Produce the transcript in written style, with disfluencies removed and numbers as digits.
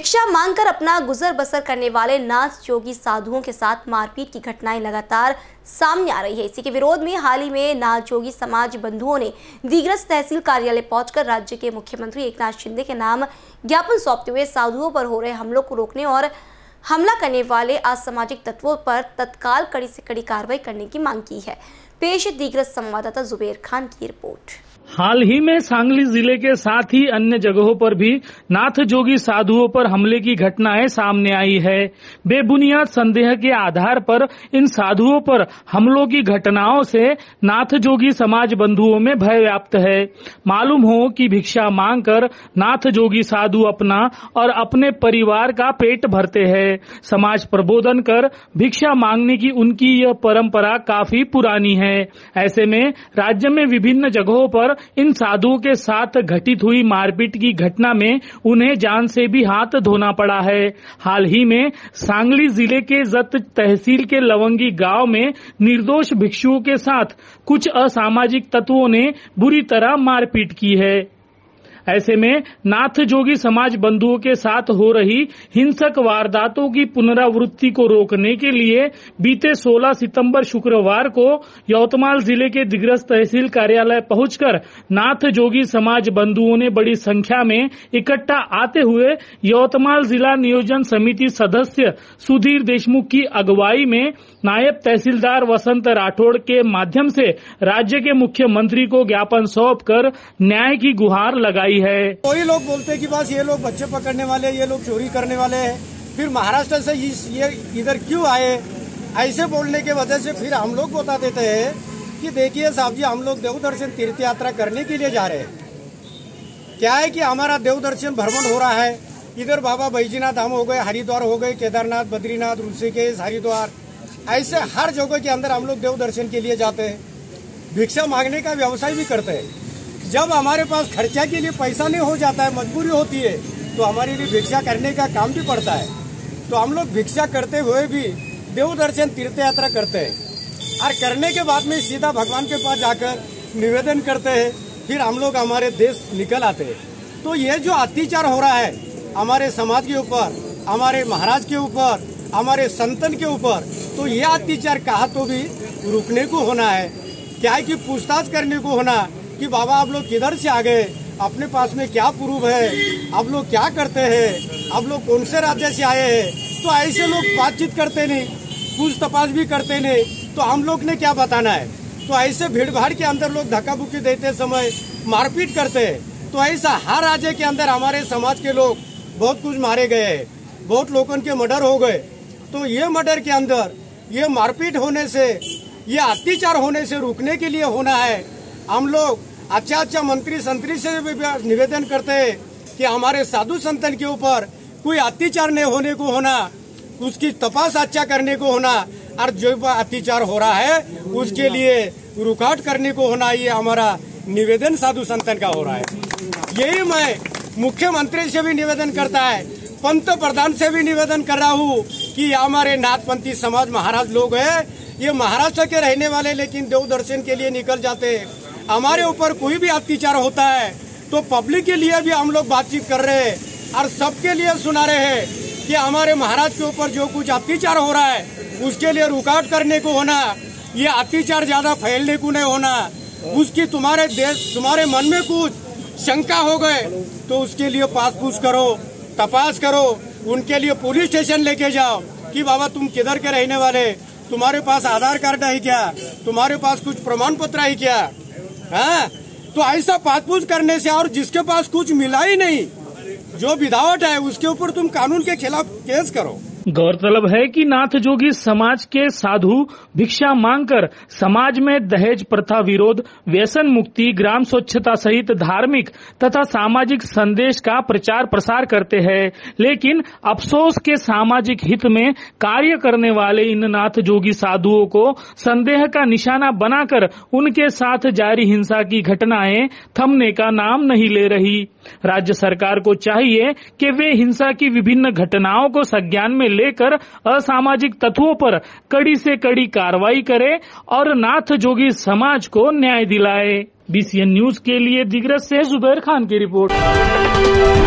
भिक्षा मांगकर अपना गुजर बसर करने वाले नाथ जोगी साधुओं के साथ मारपीट की घटनाएं लगातार सामने आ रही है। इसी के विरोध में हाल ही में नाथ जोगी समाज बंधुओं ने दिग्रस तहसील कार्यालय पहुंचकर राज्य के मुख्यमंत्री एकनाथ शिंदे के नाम ज्ञापन सौंपते हुए साधुओं पर हो रहे हमलों को रोकने और हमला करने वाले असामाजिक तत्वों पर तत्काल कड़ी से कड़ी कार्रवाई करने की मांग की है। पेश दिग्रस संवाददाता जुबेर खान की रिपोर्ट। हाल ही में सांगली जिले के साथ ही अन्य जगहों पर भी नाथ जोगी साधुओं पर हमले की घटनाएं सामने आई है। बेबुनियाद संदेह के आधार पर इन साधुओं पर हमलों की घटनाओं से नाथ जोगी समाज बंधुओं में भय व्याप्त है। मालूम हो कि भिक्षा मांगकर नाथ जोगी साधु अपना और अपने परिवार का पेट भरते हैं। समाज प्रबोधन कर भिक्षा मांगने की उनकी यह परंपरा काफी पुरानी है। ऐसे में राज्य में विभिन्न जगहों पर इन साधुओं के साथ घटित हुई मारपीट की घटना में उन्हें जान से भी हाथ धोना पड़ा है। हाल ही में सांगली जिले के जत तहसील के लवंगी गांव में निर्दोष भिक्षुओं के साथ कुछ असामाजिक तत्वों ने बुरी तरह मारपीट की है। ऐसे में नाथ जोगी समाज बंधुओं के साथ हो रही हिंसक वारदातों की पुनरावृत्ति को रोकने के लिए बीते 16 सितंबर शुक्रवार को यवतमाल जिले के दिग्रस तहसील कार्यालय पहुंचकर नाथ जोगी समाज बंधुओं ने बड़ी संख्या में इकट्ठा आते हुए यवतमाल जिला नियोजन समिति सदस्य सुधीर देशमुख की अगुवाई में नायब तहसीलदार वसंत राठौड़ के माध्यम से राज्य के मुख्यमंत्री को ज्ञापन सौंपकर न्याय की गुहार लगाई है। कोई लोग बोलते कि बस ये लोग बच्चे पकड़ने वाले, ये लोग चोरी करने वाले हैं, फिर महाराष्ट्र से ये इधर क्यों आए, ऐसे बोलने के वजह से फिर हम लोग बता देते हैं कि देखिए साहब जी, हम लोग देवदर्शन तीर्थ यात्रा करने के लिए जा रहे हैं। क्या है कि हमारा देवदर्शन भ्रमण हो रहा है। इधर बाबा बैजनाथ धाम हो गए, हरिद्वार हो गए, केदारनाथ, बद्रीनाथ, ऋषिकेश, हरिद्वार, ऐसे हर जगह के अंदर हम लोग देव दर्शन के लिए जाते हैं। भिक्षा मांगने का व्यवसाय भी करते हैं। जब हमारे पास खर्चा के लिए पैसा नहीं हो जाता है, मजबूरी होती है, तो हमारे लिए भिक्षा करने का काम भी पड़ता है। तो हम लोग भिक्षा करते हुए भी देव दर्शन तीर्थ यात्रा करते हैं और करने के बाद में सीधा भगवान के पास जाकर निवेदन करते हैं। फिर हम लोग हमारे देश निकल आते हैं। तो ये जो अत्याचार हो रहा है हमारे समाज के ऊपर, हमारे महाराज के ऊपर, हमारे संतन के ऊपर, तो ये अत्याचार कहा तो भी रुकने को होना है। क्या है कि पूछताछ करने को होना कि बाबा आप लोग किधर से आ गए, अपने पास में क्या प्रूफ है, आप लोग क्या करते हैं, आप लोग कौन से राज्य से आए हैं। तो ऐसे लोग बातचीत करते नहीं, पूछ तपास भी करते नहीं, तो हम लोग ने क्या बताना है। तो ऐसे भीड़ भाड़ के अंदर लोग धक्का बुक्की देते समय मारपीट करते हैं। तो ऐसा हर राज्य के अंदर हमारे समाज के लोग बहुत कुछ मारे गए हैं, बहुत लोगों के मर्डर हो गए। तो ये मर्डर के अंदर ये मारपीट होने से, ये अत्याचार होने से रुकने के लिए होना है। हम लोग अच्छा मंत्री संतरी से भी निवेदन करते हैं कि हमारे साधु संतन के ऊपर कोई अत्याचार नहीं होने को होना, उसकी तपास अच्छा करने को होना, और जो अत्याचार हो रहा है उसके लिए रुकावट करने को होना। ये हमारा निवेदन साधु संतन का हो रहा है। यही मैं मुख्यमंत्री से भी निवेदन करता है, पंत प्रधान से भी निवेदन कर रहा हूँ कि हमारे नाथपंथी समाज महाराज लोग हैं, ये महाराष्ट्र के रहने वाले, लेकिन देव दर्शन के लिए निकल जाते हैं। हमारे ऊपर कोई भी अत्याचार होता है तो पब्लिक के लिए भी हम लोग बातचीत कर रहे हैं और सबके लिए सुना रहे हैं कि हमारे महाराज के ऊपर जो कुछ अत्याचार हो रहा है उसके लिए रुकावट करने को होना, ये अत्याचार ज्यादा फैलने को नहीं होना। उसकी तुम्हारे देश, तुम्हारे मन में कुछ शंका हो गए तो उसके लिए पूछ करो, तपास करो, उनके लिए पुलिस स्टेशन लेके जाओ कि बाबा तुम किधर के रहने वाले, तुम्हारे पास आधार कार्ड है क्या, तुम्हारे पास कुछ प्रमाण पत्र है क्या। हाँ, तो ऐसा पूछ करने से, और जिसके पास कुछ मिला ही नहीं, जो विदावट है, उसके ऊपर तुम कानून के खिलाफ केस करो। गौरतलब है कि नाथ जोगी समाज के साधु भिक्षा मांगकर समाज में दहेज प्रथा विरोध, व्यसन मुक्ति, ग्राम स्वच्छता सहित धार्मिक तथा सामाजिक संदेश का प्रचार प्रसार करते हैं। लेकिन अफसोस के सामाजिक हित में कार्य करने वाले इन नाथ जोगी साधुओं को संदेह का निशाना बनाकर उनके साथ जारी हिंसा की घटनाएं थमने का नाम नहीं ले रही। राज्य सरकार को चाहिए कि वे हिंसा की विभिन्न घटनाओं को संज्ञान में लेकर असामाजिक तत्वों पर कड़ी से कड़ी कार्रवाई करे और नाथ जोगी समाज को न्याय दिलाए। BCN न्यूज के लिए दिग्रस से जुबेर खान की रिपोर्ट।